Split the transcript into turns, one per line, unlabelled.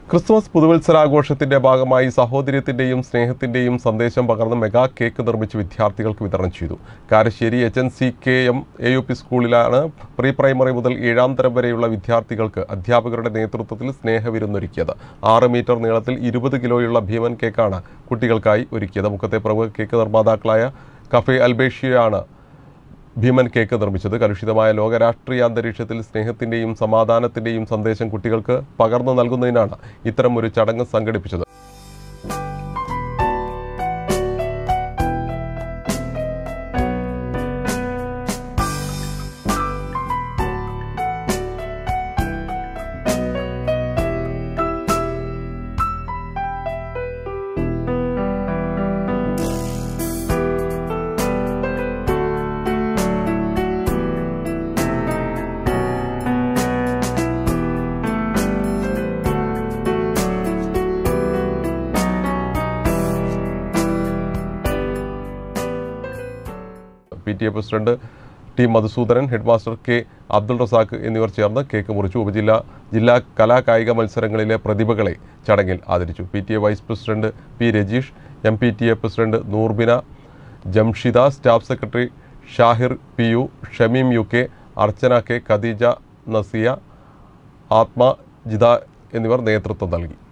Christmas പുതുവത്സരാഘോഷത്തിന്റെ ഭാഗമായി സഹോദര്യത്തിന്റെയും സ്നേഹത്തിന്റെയും സന്ദേശം പകർന്ന് മെഗാ കേക്ക് നിർമ്മിച്ച് വിദ്യാർത്ഥികൾക്ക് വിതരണം ചെയ്തു. കാരശ്ശേരി HNCKM AUP സ്കൂളിലാണ് പ്രീ പ്രൈമറി മുതൽ 7ാം തരം വരെയുള്ള വിദ്യാർത്ഥികൾക്ക് അധ്യാപകരുടെ നേതൃത്വത്തിൽ സ്നേഹവിരുന്നൊരുക്കിയത്. 6 മീറ്റർ നീളത്തിൽ 20 കിലോയുള്ള ഭീമൻ കേക്കാണ് കുട്ടികൾക്കായി ഒരുക്കിയത്. മുഖത്തെ പ്രമുഖ കേക്ക് നിർമ്മാതാക്കളായ കഫേ അൽബേഷ്യയാണ് ഭീമൻ കേക്ക് നിർമ്മിച്ചത്. കലുഷിതമായ ലോകരാഷ്ട്രീയ അന്തരീക്ഷത്തിൽ സ്നേഹത്തിന്റെയും സമാധാനത്തിന്റെയും സന്ദേശം കുട്ടികൾക്ക് പകർന്നു നൽകുന്നതിനാണ് ഇത്തരം ഒരു ചടങ്ങ് സംഘടിപ്പിച്ചത്. PTA president T Madhusoodanan, headmaster K Abdul Razak എന്നിവർ ചേർന്ന് കേക്ക് മുറിച്ചു. ജില്ലാ കലാകായിക മത്സരങ്ങളിലെ പ്രതിഭകളെ ചടങ്ങിൽ ആദരിച്ചു. PTA vice president P Rajeesh, MPTA president Noorbina, Jamshida, staff secretary Shahir PU, Shameem UK, Archana K, Khadeeja, Nasiya, Athma, Jida എന്നിവർ നേതൃത്വം നൽകി.